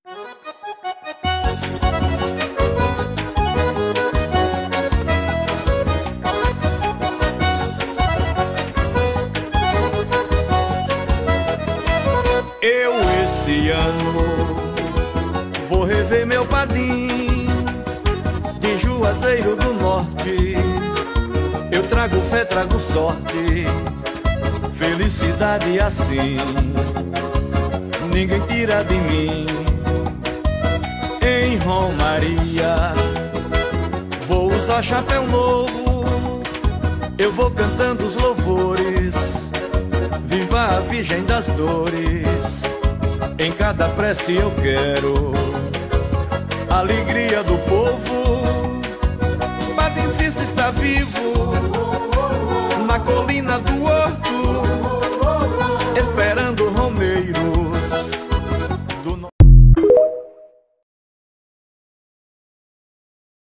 Eu esse ano vou rever meu padrinho de Juazeiro do Norte. Eu trago fé, trago sorte, felicidade assim ninguém tira de mim. Em Romaria vou usar chapéu novo, eu vou cantando os louvores, viva a Virgem das Dores. Em cada prece eu quero a alegria do povo. Padre Cícero está vivo na colina do horto, esperando